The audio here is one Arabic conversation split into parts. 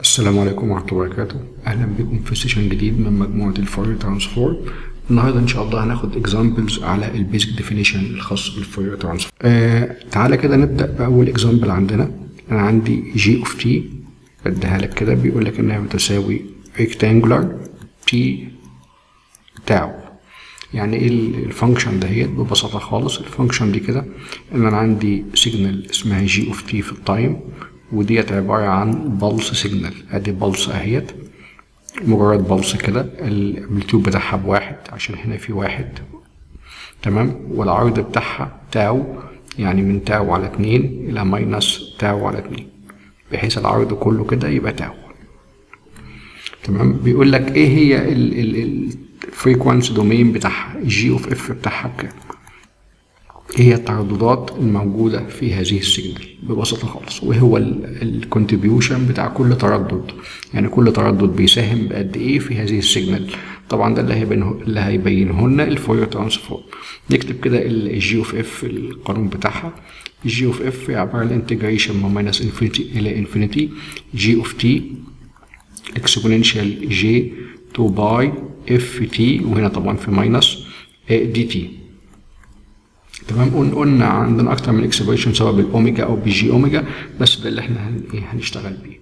السلام عليكم ورحمة الله وبركاته. أهلا بكم في سيشن جديد من مجموعة الفورير ترانسفورم. النهاردة إن شاء الله هناخد اكزامبلز على البيزك ديفينيشن الخاص بالفورير ترانسفورم. تعالى كده نبدأ بأول اكزامبل عندنا. أنا عندي جي اوف تي بديها لك كده، بيقول لك إنها بتساوي ريكتانجولار تي تاو. يعني ايه الفانكشن دهيت؟ ببساطة خالص الفانكشن دي كده إن أنا عندي سيجنال اسمها جي اوف تي في التايم، وديت عبارة عن بلس سيجنال. ادي بلس اهيت، مجرد بلس كده، الامبليتيود بتاعها بواحد عشان هنا في واحد، تمام، والعرض بتاعها تاو، يعني من تاو على 2 الى ماينس تاو على 2، بحيث العرض كله كده يبقى تاو، تمام. بيقول لك ايه هي الفريكوانسي دومين بتاعها، الجي اوف اف بتاعها بكام، ايه هي الترددات الموجودة في هذه السيجنال ببساطة خالص، وهو الكونتريبيوشن بتاع كل تردد، يعني كل تردد بيساهم بقد ايه في هذه السيجنال. طبعا ده اللي هيبينه لنا الفورير ترانسفورم. نكتب كده الجي اوف اف القانون بتاعها. الجي اوف اف عبارة عن انتجريشن من ماينس انفينيتي الى انفينيتي جي اوف تي اكسبوننشال جي 2 باي اف تي، وهنا طبعا في ماينس دي تي، تمام. قلنا عندنا اكتر من اكسبريشن سواء بالاوميجا او بالجي اوميجا، بس ده اللي احنا هنشتغل بيه.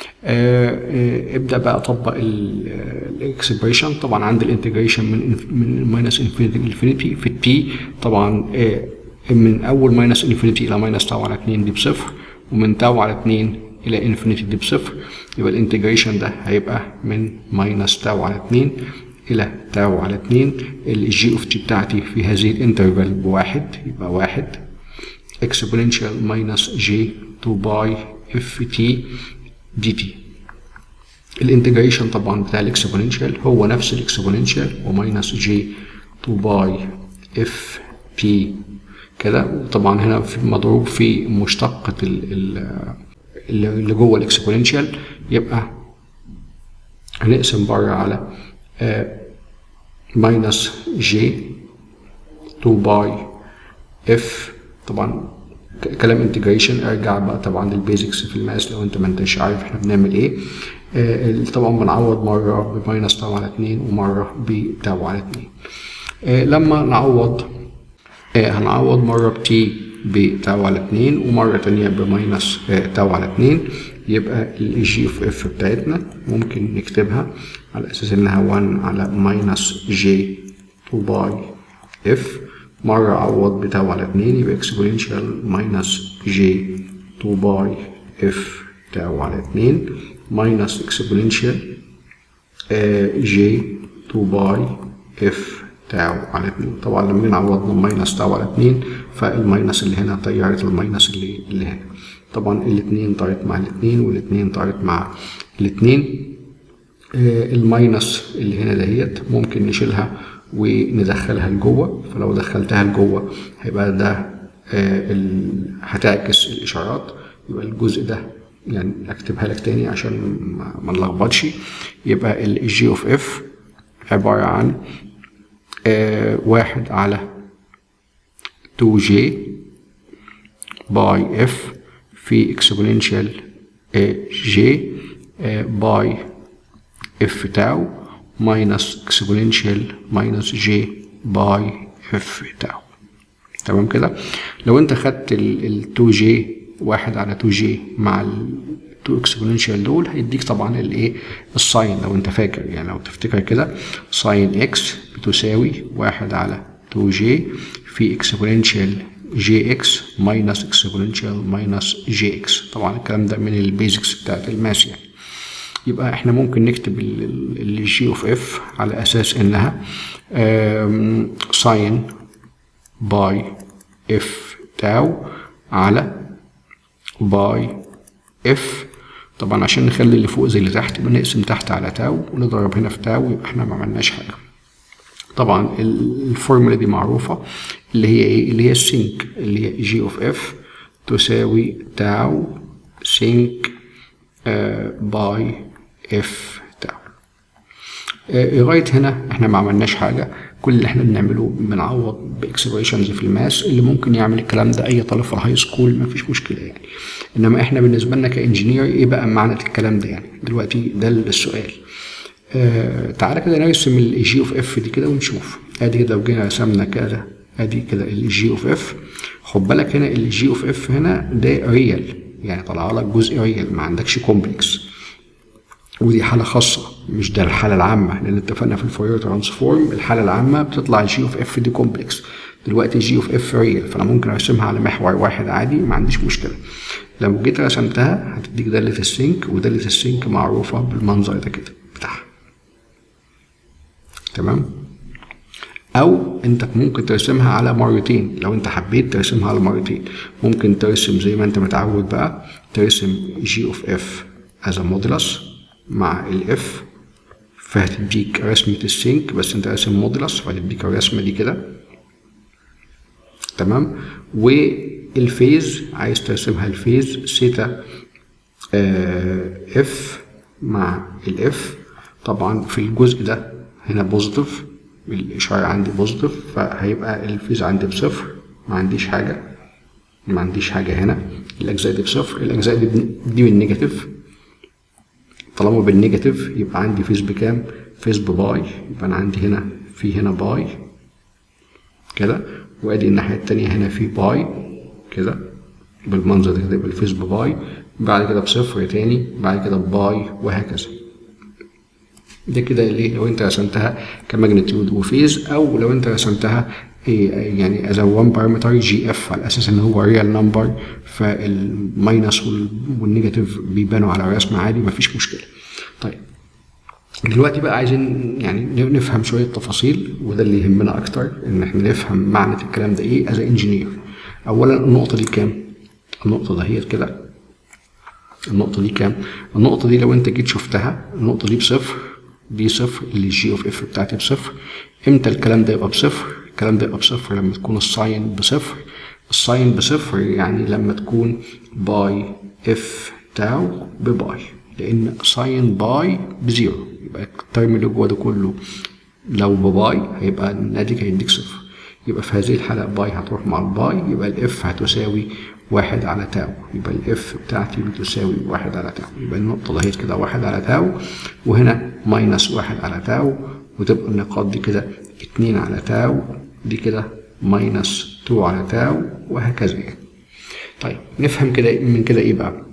ابدا بقى اطبق الاكسبريشن. طبعا عندي الانتجريشن من ماينس انفينيتي لانفينيتي في التي، طبعا من اول ماينس انفينيتي الى ماينس تاو على 2 دي بصفر، ومن تاو على 2 الى انفينيتي دي بصفر. يبقى الانتجريشن ده هيبقى من ماينس تاو على 2 الى تاو على 2. الجي اوف تي بتاعتي في هذه الانترفال بواحد، يبقى واحد اكسبوننشال ماينس جي 2 باي اف تي دي تي. الانتجريشن طبعا بتاع الاكسبوننشال هو نفس الاكسبوننشال وماينس جي 2 باي اف تي كده، وطبعا هنا في مضروب في مشتقة اللي جوه الاكسبوننشال، يبقى هنقسم بره على ماينس جي 2 باي اف. طبعا كلام انتجريشن ارجع بقى طبعا للبيزكس في الماس لو انت ما انتش عارف احنا بنعمل ايه. طبعا بنعوض مره بماينس تاو على 2 ومره بتاو على 2. لما نعوض هنعوض مره بتي بتاو على 2 ومره تانية بماينس تاو على 2. يبقى الجي اوف اف بتاعتنا ممكن نكتبها على اساس انها 1 على ماينس جي 2 باي اف، مرة اعوض بتاو على 2 يبقى اكسبوننشال ماينس جي 2 باي اف تاو على 2 ماينس اكسبوننشال جي 2 باي اف تاو على 2. طبعا لما نيجي نعوض من ماينس تاو على 2 فالماينس اللي هنا طيرت الماينس اللي هنا، طبعا الاتنين طارت مع الاتنين والاتنين طارت مع الاتنين. الماينس اللي هنا دهيت ممكن نشيلها وندخلها لجوه، فلو دخلتها لجوه هيبقى ده هتعكس الاشارات، يبقى الجزء ده يعني اكتبها لك تاني عشان ما نلخبطش. يبقى الجي اوف اف عبارة عن 1 على 2 جي باي اف في اكسبوننشال جي باي اف تاو ماينس اكسبوننشال ماينس جي باي اف تاو، تمام كده. لو انت خدت ال 2 جي 1 على 2 جي مع ال 2 اكسبوننشال دول هيديك طبعا الايه الساين. لو انت فاكر يعني لو تفتكر كده ساين اكس بتساوي 1 على 2 جي في اكسبوننشال جي اكس ماينس اكسبوننشال ماينس جي اكس. طبعا الكلام ده من البيزكس بتاعت الماس يعني. يبقى احنا ممكن نكتب الجي اوف اف على اساس انها ساين باي اف تاو على باي اف. طبعا عشان نخلي اللي فوق زي اللي تحت بنقسم تحت على تاو ونضرب هنا في تاو، يبقى احنا ما عملناش حاجه. طبعا الفورمولا دي معروفة اللي هي ايه؟ اللي هي السينك، اللي هي جي اوف اف تساوي تاو سينك باي اف تاو. لغايه هنا احنا ما عملناش حاجه، كل اللي احنا بنعمله بنعوض باكسبريشنز في الماس اللي ممكن يعمل الكلام ده اي طالب في الهاي سكول مفيش مشكله يعني. انما احنا بالنسبه لنا كانجينير ايه بقى معنى الكلام ده يعني؟ دلوقتي ده السؤال. تعالى كده نرسم الجي اوف اف دي كده ونشوف. ادي كده لو جينا رسمنا كده ادي كده الجي اوف اف، خد بالك هنا الجي اوف اف هنا ده ريال، يعني طلع لك جزء ريال ما عندكش كومبلكس، ودي حاله خاصه مش ده الحاله العامه، لان اتفقنا في الفورير ترانسفورم الحاله العامه بتطلع الجي اوف اف دي كومبلكس. دلوقتي الجي اوف اف ريال، فانا ممكن ارسمها على محور واحد عادي ما عنديش مشكله. لو جيت رسمتها هتديك داله السينك، وداله السينك معروفه بالمنظر ده كده بتاعها. تمام؟ او انت ممكن ترسمها على مرتين، لو انت حبيت ترسمها على مرتين ممكن ترسم زي ما انت متعود بقى، ترسم جي اوف اف از مودولس مع الاف، فهتديك رسمة السينك بس انت راسم مودولس فهتديك الرسمة دي كده. تمام؟ والفيز عايز ترسمها الفيز سيتا اف مع الاف، طبعا في الجزء ده هنا بوزيتيف، الإشارة عندي بوزيتيف فهيبقى الفيز عندي بصفر، ما عنديش حاجة هنا، الأجزاء دي بصفر، الأجزاء دي بالنيجاتيف، طالما بالنيجاتيف يبقى عندي فيز بكام؟ فيز بباي، يبقى أنا عندي هنا في هنا باي كده، وأدي الناحية التانية هنا في باي كده بالمنظر ده كده، يبقى الفيز بباي، بعد كده بصفر تاني، بعد كده بباي، وهكذا. ده كده ليه لو انت رسمتها كماجنتيود وفيز، او لو انت رسمتها يعني از وان بارامتر جي اف على اساس ان هو ريال نمبر، فالماينس والنيجاتيف بيبانوا على الرسم عادي مفيش مشكله. طيب دلوقتي بقى عايزين يعني نفهم شويه تفاصيل، وده اللي يهمنا اكتر، ان احنا نفهم معنى الكلام ده ايه از انجينير. اولا النقطه دي كام؟ النقطه دهيت كده، النقطه دي كام؟ النقطه دي لو انت جيت شفتها النقطه دي بصفر، دي صفر، اللي الجي اوف اف بتاعتي بصفر. امتى الكلام ده يبقى بصفر؟ الكلام ده يبقى بصفر لما تكون الساين بصفر. الساين بصفر يعني لما تكون باي اف تاو بباي، لان ساين باي بزيرو، يبقى الترم اللي جوه ده كله لو بباي هيبقى الناتج هيديك صفر، يبقى في هذه الحالة باي هتروح مع الباي، يبقى الاف هتساوي 1 على تاو، يبقى الاف بتاعتي بتساوي 1 على تاو، يبقى النقطة دهيت كده 1 على تاو، وهنا ماينس 1 على تاو، وتبقى النقاط دي كده 2 على تاو، دي كده ماينس 2 على تاو، وهكذا يعني. طيب نفهم كده من كده ايه بقى؟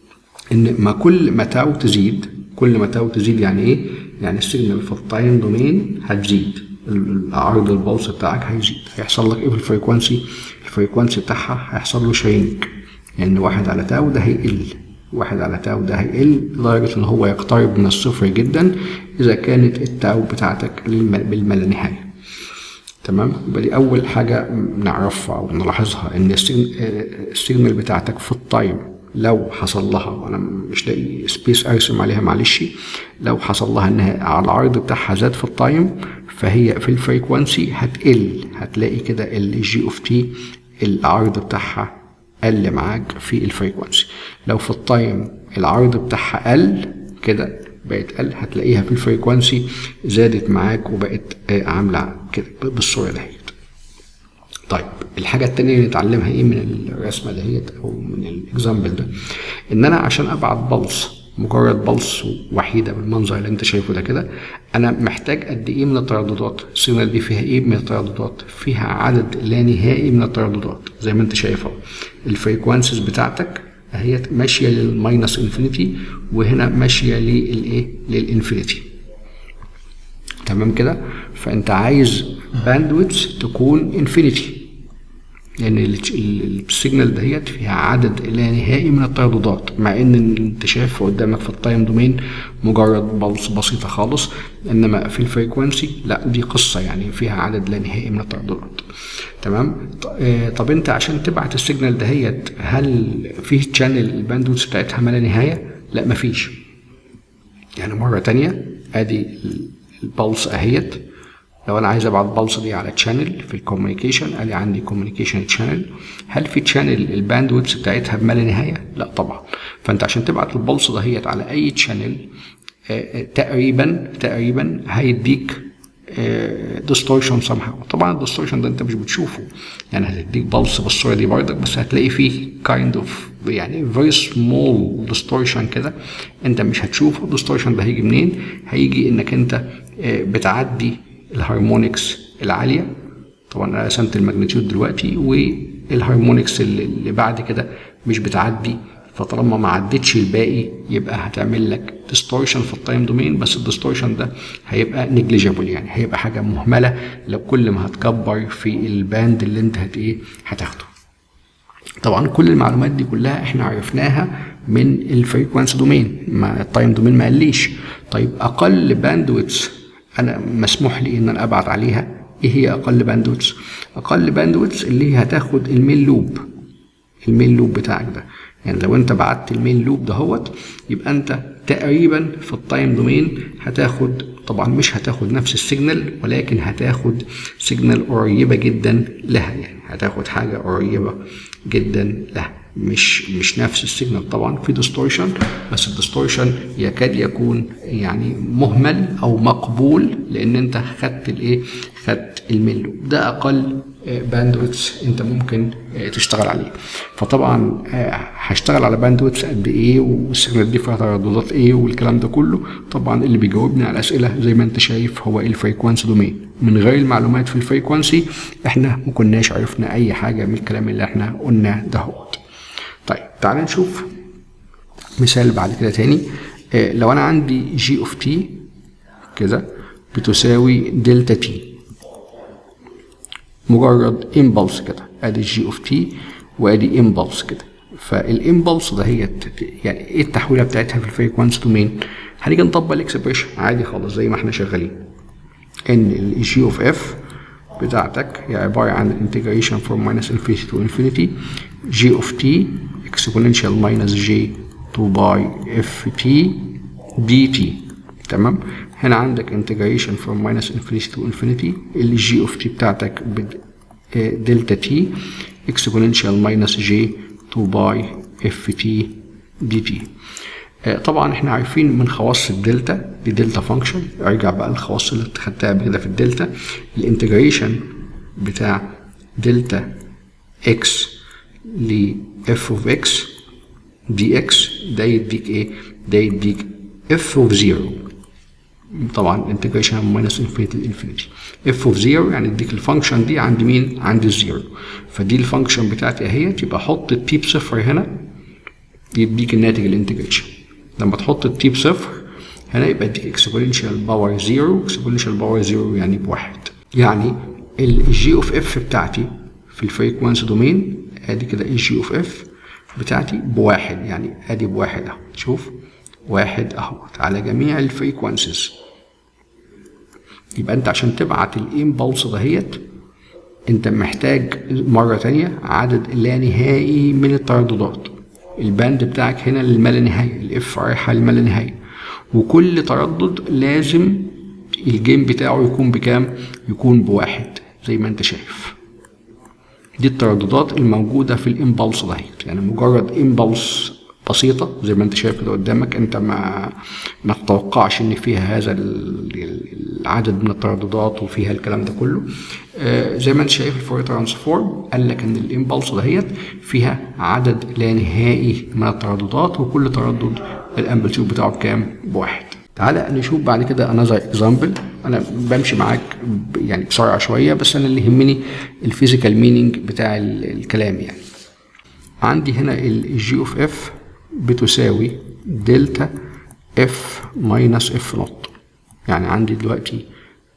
ان ما كل ما تاو تزيد، كل ما تاو تزيد يعني ايه؟ يعني السيجنال في التايم دومين هتزيد، العرض البلس بتاعك هيزيد، هيحصل لك ايه في الفريكوانسي؟ الفريكوانسي بتاعها هيحصل له شرينك، يعني 1 على تاو ده هيقل، 1 على تاو ده هيقل لدرجة ان هو يقترب من الصفر جدا اذا كانت التاو بتاعتك بالما نهاية. تمام؟ يبقى دي اول حاجة نعرفها او نلاحظها، ان السيجنال بتاعتك في التايم لو حصل لها، وانا مش لاقي سبيس ارسم عليها معلش، لو حصل لها انها على العرض بتاعها زاد في التايم، فهي في الفريكوانسي هتقل، هتلاقي كده الجي اوف تي العرض بتاعها قل معاك في الفريكوانسي. لو في التايم العرض بتاعها قل كده بقت قل، هتلاقيها في الفريكوانسي زادت معاك وبقت عامله كده بالصوره دهيت. طيب الحاجة التانية اللي نتعلمها ايه من الرسمة دهيت او من الاكزامبل ده، ان انا عشان ابعت بلس، مجرد بلس وحيدة بالمنظر اللي انت شايفه ده كده، انا محتاج قد ايه من الترددات؟ السيجنال دي فيها ايه من الترددات؟ فيها عدد لا نهائي من الترددات، زي ما انت شايف اهو الفريكوانسيز بتاعتك اهي ماشية للماينس انفينيتي، وهنا ماشية للايه؟ للانفينيتي. تمام كده؟ فانت عايز باندويتس تكون انفينيتي، لان السيجنال دهيت فيها عدد لا نهائي من الترددات، مع ان انت شايف قدامك في التايم دومين مجرد بلس بسيطه خالص، انما في الفريكوانسي لا، دي قصه يعني فيها عدد لا نهائي من الترددات. تمام؟ طب انت عشان تبعت السيجنال دهيت هل في تشانل الباندويتس بتاعتها ما لا نهايه؟ لا مفيش. يعني مره تانية ادي البلس اهيت، لو انا عايز ابعت بلس دي على تشانل في الكوميونيكيشن، ادي عندي كوميونيكيشن تشانل، هل في تشانل الباندويتس بتاعتها بما لا نهايه؟ لا طبعا. فانت عشان تبعت البلس دهيت على اي تشانل تقريبا هيديك ديستورشن somehow. طبعا الديستورشن ده انت مش بتشوفه، يعني هتديك بلس بالصوره دي بردك، بس هتلاقي فيه kind of يعني very small distortion كده انت مش هتشوفه. الديستورشن ده هيجي منين؟ هيجي انك انت بتعدي الهارمونكس العاليه. طبعا انا رسمت الماجنتيود دلوقتي، والهارمونكس اللي بعد كده مش بتعدي، فطالما ما عدتش الباقي يبقى هتعمل لك ديستورشن في التايم دومين، بس الديستورشن ده هيبقى نيجليجيبل، يعني هيبقى حاجه مهمله لو كل ما هتكبر في الباند اللي انت هتاخده. طبعا كل المعلومات دي كلها احنا عرفناها من الفريكوانسي دومين، ما التايم دومين ما قاليش. طيب اقل باندويتس انا مسموح لي ان انا ابعت عليها، ايه هي اقل باندويتس؟ اقل باندويتس اللي هي هتاخد المين لوب بتاعك ده. يعني لو انت بعت المين لوب دهوت، يبقى انت تقريبا في التايم دومين هتاخد، طبعا مش هتاخد نفس السيجنال، ولكن هتاخد سيجنال قريبه جدا لها، يعني هتاخد حاجه قريبه جدا لها، مش نفس السيجنال. طبعا في ديستورشن، بس الديستورشن يكاد يكون يعني مهمل او مقبول، لان انت خدت المين لوب. ده اقل باندويتس انت ممكن تشتغل عليه. فطبعا هشتغل على باندويتس قد ايه، والسيجنال دي فيها ترددات ايه، والكلام ده كله. طبعا اللي بيجاوبني على الاسئله زي ما انت شايف هو الفريكوانسي دومين. من غير المعلومات في الفريكوانسي احنا ما كناش عرفنا اي حاجه من الكلام اللي احنا قلناه دهوت. طيب تعال نشوف مثال بعد كده تاني. لو انا عندي جي اوف تي كده بتساوي دلتا تي، مجرد امبلس كده، ادي جي اوف تي وادي امبلس كده. فالامبلس ده هي يعني ايه التحويله بتاعتها في الفريكوانسي دومين؟ هنيجي نطبق الاكسبريشن عادي خالص زي ما احنا شغالين، ان الجي اوف اف بتاعتك هي عباره عن انتجريشن فروم ماينس انفينيتي تو انفينيتي جي اوف تي اكسبوننشال ماينس جي 2 باي اف تي دي تي. تمام. هنا عندك انتجريشن فروم ماينس انفينيتي تو انفينيتي، الجي اوف تي بتاعتك دلتا تي اكسبوننشال ماينس جي 2 باي اف تي دي تي. طبعا احنا عارفين من خواص الدلتا دي دلتا فانكشن. ارجع بقى للخواص اللي خدتها قبل كده في الدلتا. الانتجريشن بتاع دلتا اكس ل اف اوف اكس دي اكس ده يديك ايه؟ ده يديك اف اوف زيرو. طبعا انتجريشن من ماينس انفينيتي لانفينيتي. اف اوف زيرو يعني اديك الفانكشن دي عند مين؟ عند الزيرو. فدي الفانكشن بتاعتي اهيت، يبقى احط التي بصفر هنا يديك الناتج الانتجريشن. لما تحط التي بصفر هنا يبقى يديك اكسبوننشال باور زيرو. اكسبوننشال باور زيرو يعني بواحد. يعني الجي اوف اف بتاعتي في الفريكوانسي دومين ادي كده الجي اوف اف بتاعتي بواحد، يعني ادي بواحد اهو. شوف واحد اهوت على جميع الفريكوانسيز. يبقى انت عشان تبعت الامبلس دهيت انت محتاج مره تانية عدد لا نهائي من الترددات. الباند بتاعك هنا للما لا نهايه، الاف رايحه للما لا نهايه، وكل تردد لازم الجيم بتاعه يكون بكام؟ يكون بواحد زي ما انت شايف. دي الترددات الموجوده في الامبلس دهيت، يعني مجرد امبلس بسيطة زي ما انت شايف كده قدامك، انت ما تتوقعش ان فيها هذا العدد من الترددات وفيها الكلام ده كله. زي ما انت شايف الفورير ترانسفورم قال لك ان الامبلس دهيت فيها عدد لا نهائي من الترددات، وكل تردد الامبلتيود بتاعه بكام؟ بواحد. تعالى نشوف بعد كده another example. انا بمشي معاك يعني بسرعة شوية، بس انا اللي يهمني الفيزيكال مينينج بتاع الكلام. يعني عندي هنا الجي اوف اف بتساوي دلتا اف ماينس اف نوت. يعني عندي دلوقتي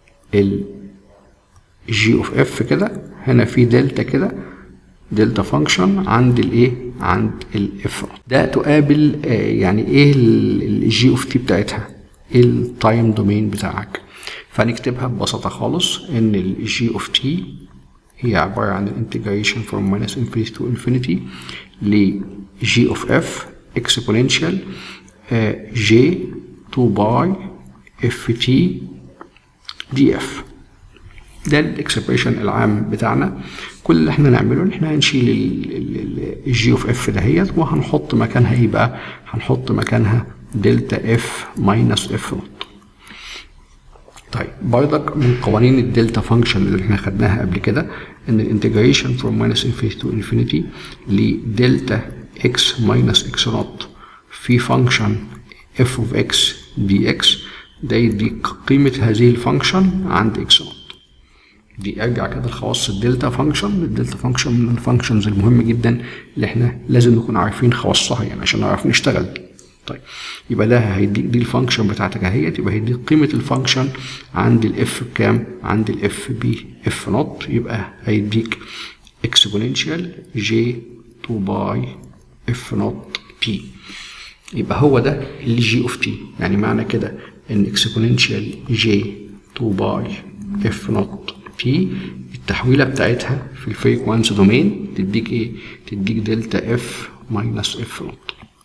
الجي اوف اف كده، هنا في دلتا كده، دلتا فانكشن عند الايه؟ عند الاف نوت. ده تقابل يعني ايه الجي اوف تي بتاعتها؟ ايه التايم دومين بتاعك؟ فنكتبها ببساطه خالص ان الجي اوف تي هي عباره عن الانتجريشن فروم ماينس انفينيتي تو انفينيتي ل جي اوف اف اكسبوننشال جي 2 باي اف تي دي اف. ده الاكسبريشن العام بتاعنا. كل اللي احنا نعمله ان احنا هنشيل الجي اوف اف دهيت وهنحط مكانها ايه بقى؟ هنحط مكانها دلتا اف ماينس اف نوت. طيب برضك من قوانين الدلتا فانكشن اللي احنا خدناها قبل كده ان الانتجريشن فروم ماينس انفينيتي تو انفينيتي لدلتا اكس ماينس اكس نوت في فانكشن اف اوف اكس دي اكس ده يديك قيمة هذه الفانكشن عند اكس نوت. دي ارجع كده لخواص الدلتا فانكشن. الدلتا فانكشن من الفانكشنز المهمة جدا اللي احنا لازم نكون عارفين خواصها يعني عشان نعرف نشتغل. طيب يبقى ده هيديك دي الفانكشن بتاعتك اهيت، يبقى هيديك قيمة الفانكشن عند الاف بكام؟ عند الاف بي اف نوت، يبقى هيديك اكسبوننشال جي 2 باي اف نوت بي. يبقى هو ده الجي اوف تي، يعني معنى كده ان اكسبوننشال جي 2 باي اف نوت بي التحويلة بتاعتها في الفريكوانسي دومين تديك ايه؟ تديك دلتا اف ماينس اف نوت.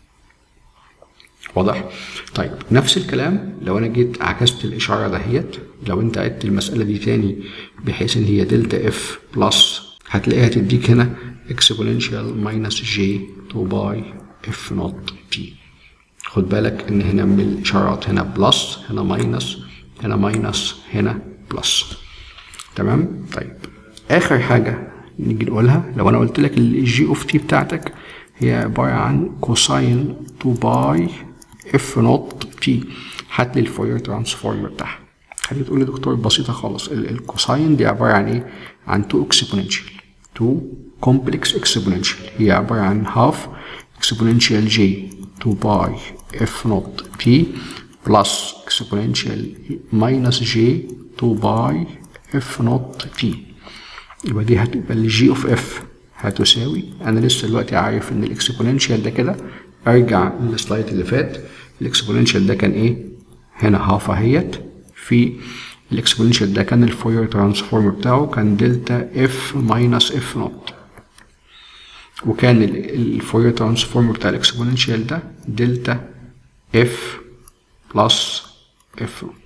واضح؟ طيب نفس الكلام لو انا جيت عكست الاشاره دهيت، لو انت عدت المساله دي تاني بحيث ان هي دلتا اف بلس هتلاقيها تديك هنا اكسبوننشال ماينس جي 2 باي اف نوت بي. خد بالك ان هنا من الاشارات هنا بلس، هنا ماينس، هنا ماينس، هنا بلس. تمام؟ طيب اخر حاجه نيجي نقولها، لو انا قلت لك الجي اوف تي بتاعتك هي عباره عن كوساين 2 باي اف نوت بي، هات لي الفوير ترانسفورم بتاعها. خليني تقول لي دكتور بسيطه خالص، الكوساين دي عباره عن ايه؟ عن 2 اكسبوننشال، 2 كومبلكس اكسبوننشال، هي عباره عن هاف اكسبوننشال جي 2 باي اف نوت بي بلس اكسبوننشال ماينس جي 2 باي اف نوت بي. يبقى دي هتبقى الجي اوف اف هتساوي، انا لسه دلوقتي عارف ان الاكسبوننشال ده كده، ارجع للسلايد اللي فات، الاكسبوننشال ده كان ايه؟ هنا هاف اهيت، في الاكسبوننشال ده كان الفوير ترانسفورم بتاعه كان دلتا اف ماينس اف نوت، وكان الفوير ترانسفورم بتاع الاكسبوننشال ده دلتا اف بلس اف نوت.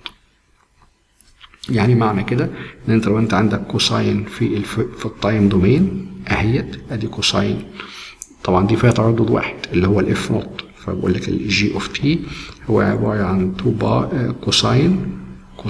يعني معنى كده ان انت لو انت عندك كوساين في التايم دومين اهيت، ادي كوساين طبعا دي فيها تردد واحد اللي هو الاف نوت، فبقول لك الجي اوف تي هو عباره عن 2 باي كوساين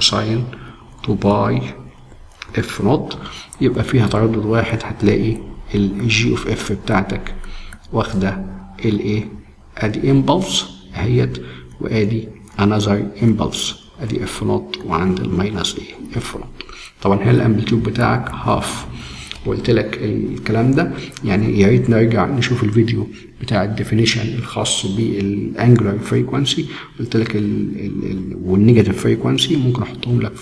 2 باي اف نوت، يبقى فيها تردد واحد، هتلاقي الجي اوف اف بتاعتك واخده الايه؟ ادي امبلس اهيت، وادي انذر امبلس، ادي اف نوت وعند الماينس ايه؟ اف نوت. طبعا هنا الامبليتيود بتاعك هاف، وقلت لك الكلام ده يعني يا ريت نرجع نشوف الفيديو بتاع الديفينيشن الخاص بالانجلر فريكوانسي، قلت لك والنيجاتيف فريكوانسي ممكن احطهم لك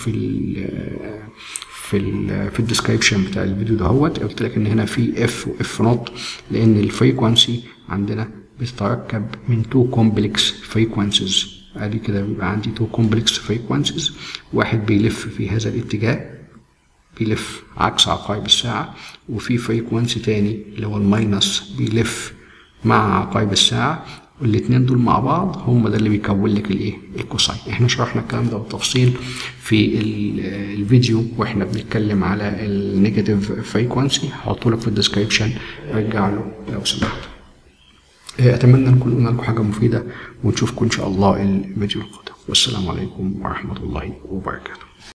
في الديسكريبشن بتاع الفيديو دهوت. قلت لك ان هنا في اف واف نوت لان الفريكوانسي عندنا بتتركب من 2 كومبلكس فريكوانسيز، ادي كده بيبقى عندي 2 كومبلكس فريكوانسيز، واحد بيلف في هذا الاتجاه بيلف عكس عقارب الساعة، وفي فريكوانسي تاني اللي هو الماينس بيلف مع عقارب الساعة، والاتنين دول مع بعض هم ده اللي بيكون لك الايه؟ الكوساين. احنا شرحنا الكلام ده بالتفصيل في الفيديو واحنا بنتكلم على النيجاتيف فريكوانسي، هحطه لك في الديسكريبشن، رجع له لو سمحت. اتمنى نكون قلنا لكم حاجة مفيدة، ونشوفكم ان شاء الله الفيديو القادم، والسلام عليكم ورحمة الله وبركاته.